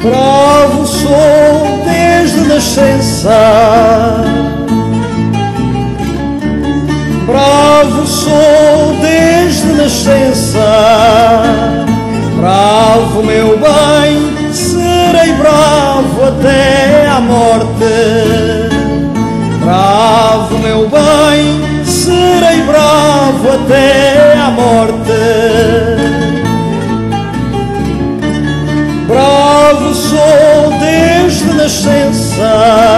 Bravo sou desde nascença, bravo sou desde nascença. Bravo, meu bem, serei bravo até à morte. Bravo, meu bem, serei bravo até à morte. Bravo sou desde nascença,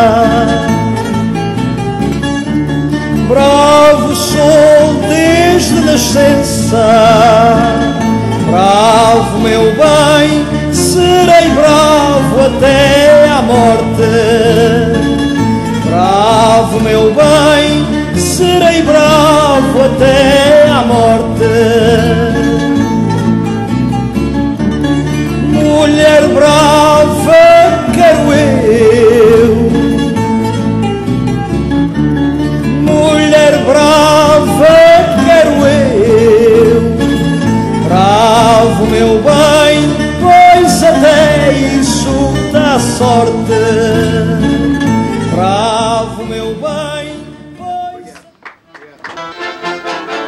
bravo sou desde nascença. Bravo, meu bem, serei bravo até à morte. Bravo, meu bem, serei bravo até à morte. Mulher brava quero eu, mulher brava quero eu. Bravo, meu bem, pois até isso dá sorte. Bravo, meu bem, pois...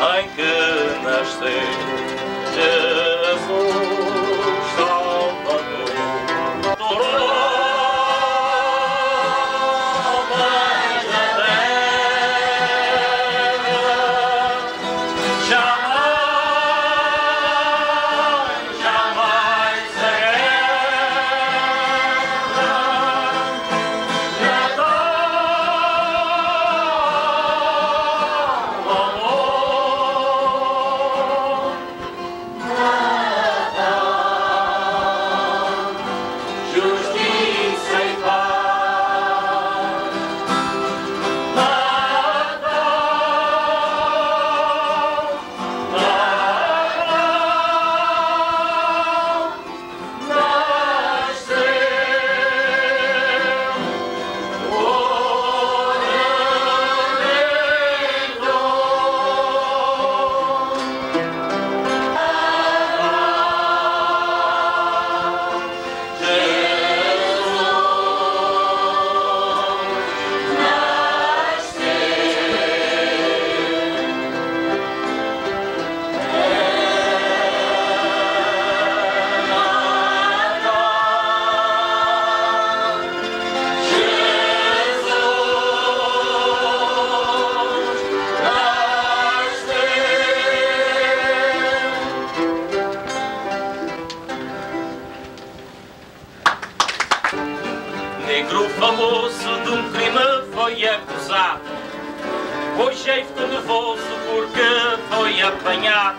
em que nasceu Jesus Salvador. Negro famoso de um crime foi acusado. Hoje é nervoso porque foi apanhado.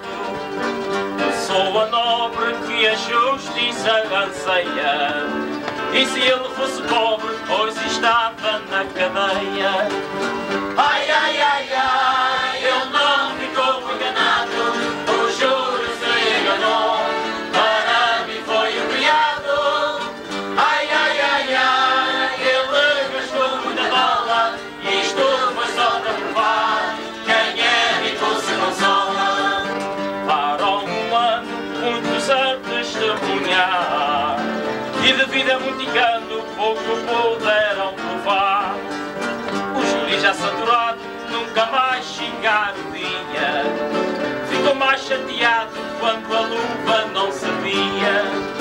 Pessoa nobre que a justiça anseia. E se ele fosse pobre, hoje estava na cadeia. Ai, ai, ai, ai, ele não ficou enganado. O júri se enganou. Para mim foi um criado. Ai, ai, ai, ai, ele gastou muita bala. Isto foi só para provar quem é rico se consola. Para um ano, muitos a testemunhar. E devido a muito engano, pouco puderam provar. O júri já saturado, nunca mais chegar o dia. Ficou mais chateado quando a luva não servia.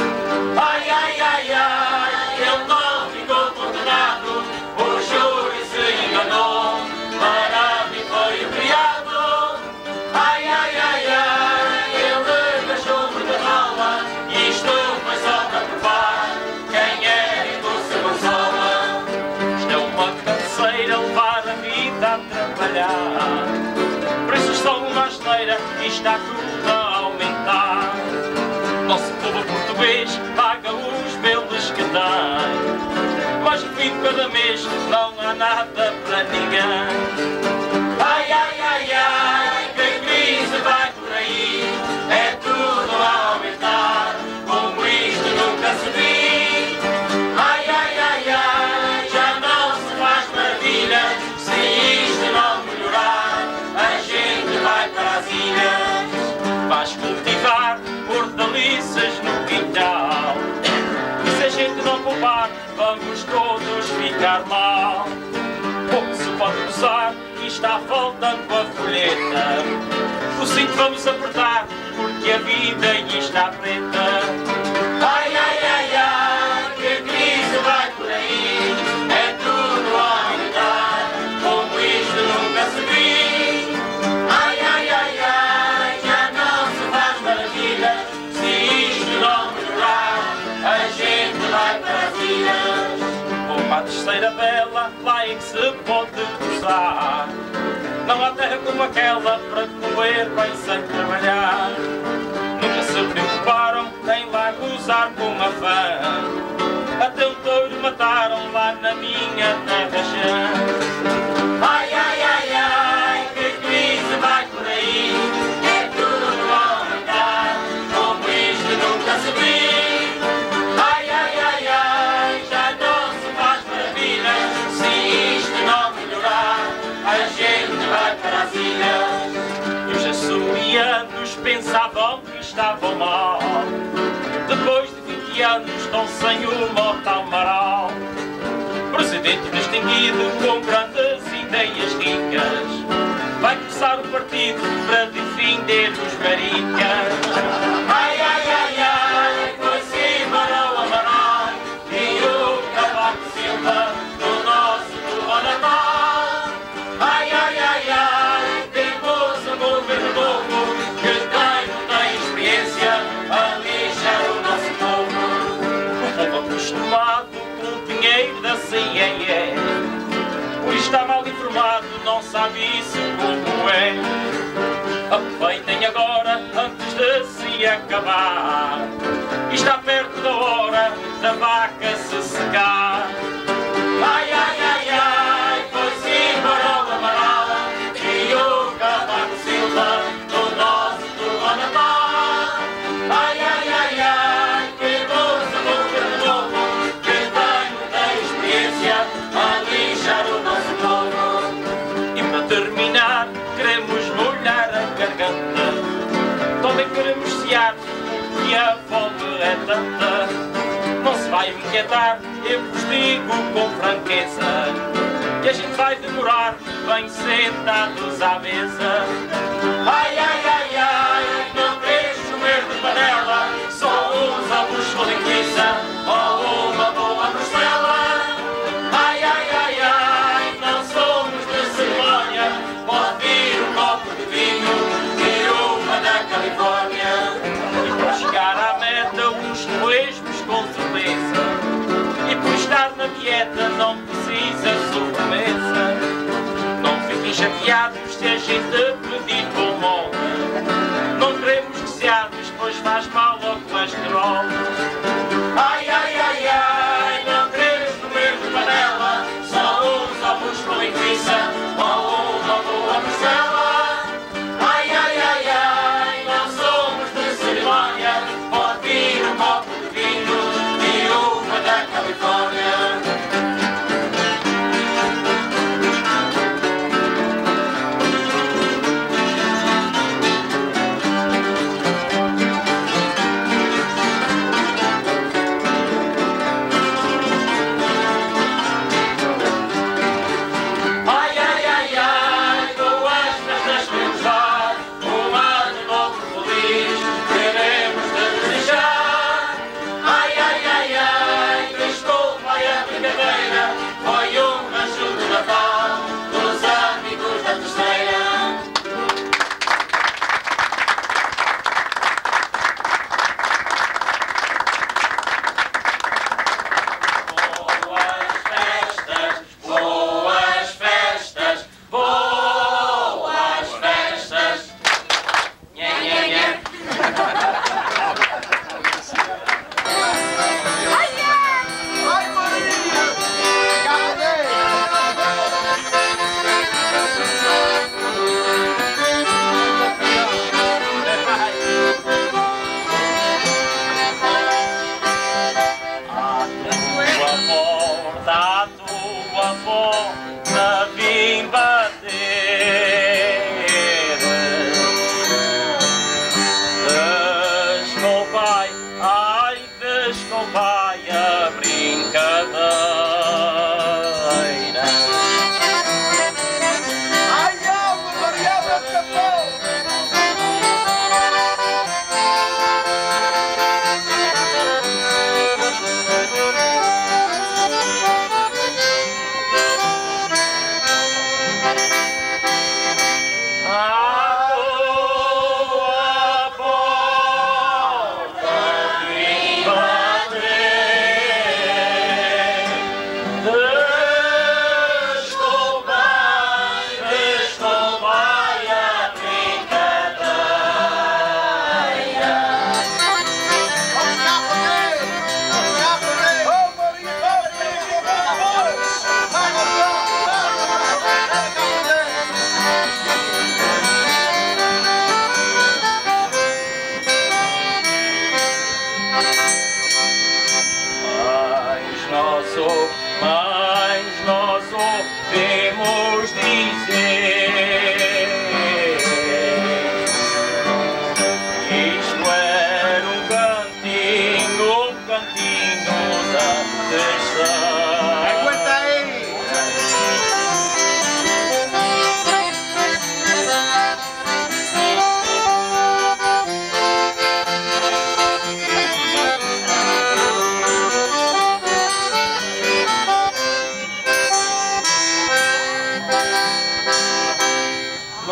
Ai, ai, ai, ai, ele não ficou condenado. O júri se enganou, para mim foi o criado. Ai, ai, ai, ai, ele gastou muita bala. Isto foi só para provar quem é rico se consola. Isto é uma canseira, levar a vida a trabalhar. Preços são uma asneira e está tudo a aumentar. Nosso povo português paga os belos que tem, mas no fim de cada mês não há nada para ninguém. Ai, ai, ai, ai, que crise vai por aí. É tudo a aumentar, como isto nunca se viu. Ai, ai, ai, ai, já não se faz maravilha. Se isto não melhorar, a gente vai para as ilhas. Vais cultivar hortaliças no quintal. E se a gente não poupar, vamos todos ficar mal. Pouco se pode usar e está faltando a folheta. O cinto vamos apertar, porque a vida está preta. Ai, ai, ai, ai, que a crise vai por aí. É tudo a aumentar, como isto nunca se viu. Ai, ai, ai, ai, já não se faz maravilha. Se isto não melhorar, a gente vai para as ilhas. Vou para a terceira bela, lá é que se pode gozar. Não há terra como aquela para comer bem sem trabalhar. Nunca se preocuparam em lá gozar com afã. Até um touro mataram lá na minha terra chã. Ai, ai, ai, ai, que crise vai por aí. É tudo a aumentar, como isto nunca se viu. Ai, ai, ai, ai, já não se faz maravilha. Se isto não melhorar, a gente vai para as ilhas. E os açorianos pensavam que estavam mal. Depois de 20 anos estão sem o mortal Amaral. Presidente distinguido com grandes ideias ricas. vai começar o partido para defender os maricas. Ai, ai, ai, ai, foi sim, Barão Amaral e o Cavaco Silva do nosso do Natal. Ai, ai, ai, ai, temos um governo novo que tem experiência a lixar o nosso povo. O povo acostumado com o dinheiro da CIE, pois está mal informado, não sabe isso como é. Aproveitem agora antes de se acabar, e está perto da hora da vaca se secar. Ai, ai, ai, ai, foi sim, Barão Amaral e o Cavaco Silva do nosso do Natal. Ai, ai, ai, ai, temos um governo novo que tem muita experiência a lixar o nosso povo. E para terminar, queremos molhar a garganta, também queremos sear porque a fome é tanta. Não se vai inquietar, eu vos digo com franqueza, que a gente vai demorar bem sentados à mesa. Ai, ai, ai, ai, não queres comer de panela, só uns ovos com linguiça ou uma boa costela. Ai, ai, ai, ai, não somos de cerimónia, pode vir um copo de vinho e uma da Califórnia. E para chegar à meta uns torresmos com certeza, e por estar na dieta não precisa sobremesa. Não fiquem chateados se a gente pedir com mola, não queremos viciados, pois faz mal ao colesterol. Ai, ai, ai, ai, não queremos comer de panela, só uns ovos com linguiça ou uma boa costela. Ai, ai, ai, ai, não somos de cerimónia, pode vir um copo de vinho e uma da Califórnia.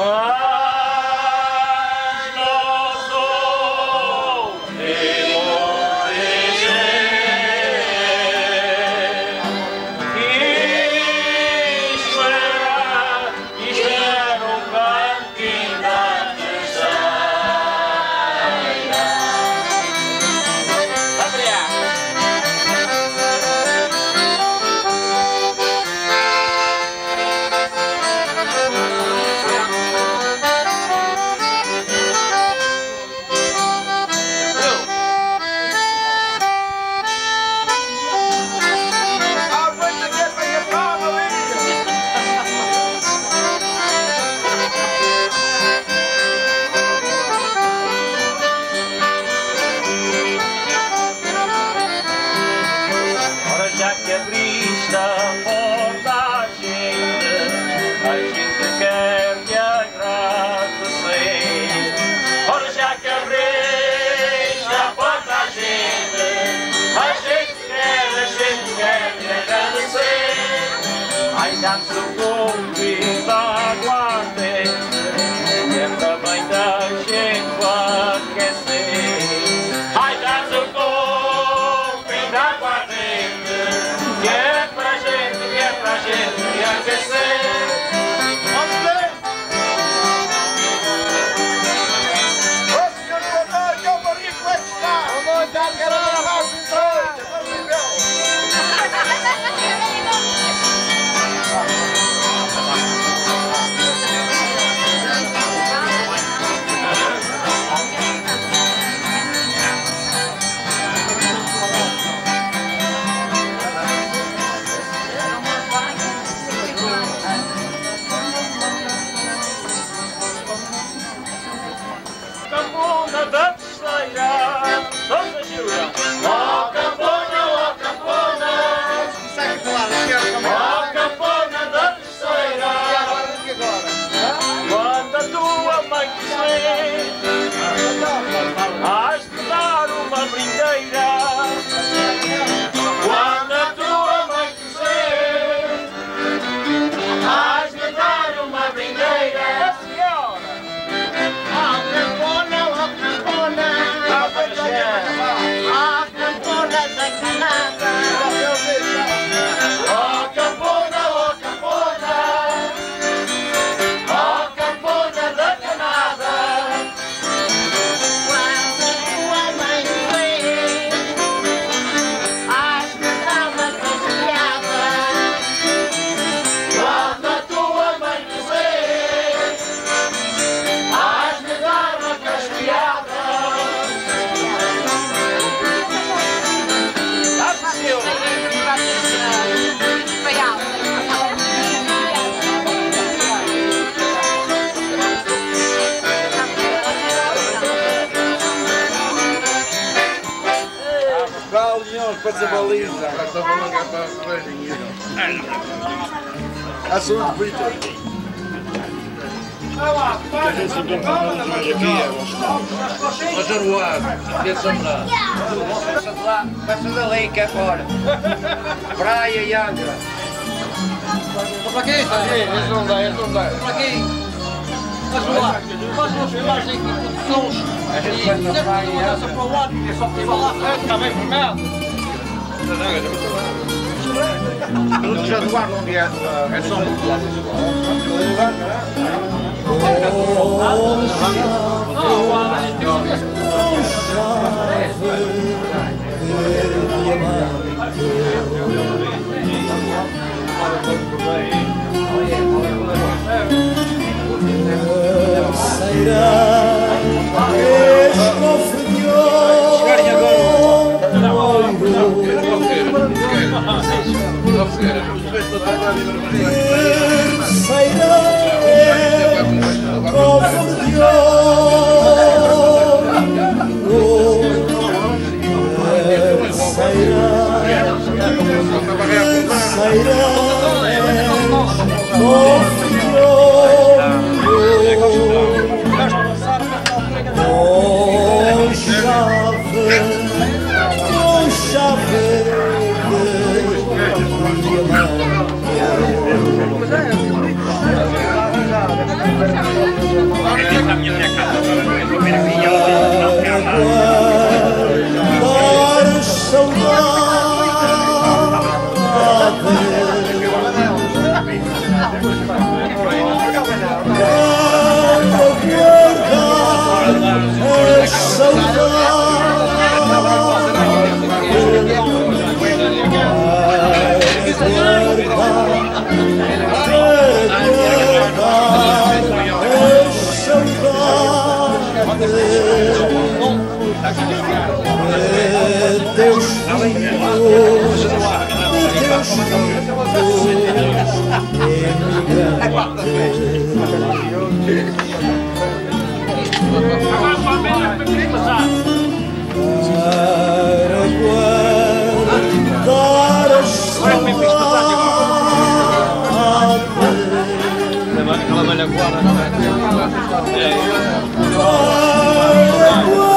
Dança o convite da guarda, lembra bem da gente para aquecer. Ai, dança o convite da guarda, que é pra gente aquecer. Vamos ver! Ô senhor, boa noite, ô Maria, como é que está? Boa noite, já quero gravar os dois, vamos ver. Campona da terceira, todos ajuda. Ó Campona, segue para lá, ó Campona da terceira. Quando a tua mãe quiser, has de dar uma brindeira. Quando a tua mãe quiser, has de dar uma brindeira. Para desabaliza. A saúde, Vitor. A gente se bem falando aqui, ó Januário, que são lá. Passa dali, que é fora. Praia e Angra. Para aqui, esse não dá. Para aqui. Faz umas filmagens aqui com sons. A gente vai na praia e Angra. Para o lado, é só que vai lá frente, está bem formado. No Januário, onde é só Agora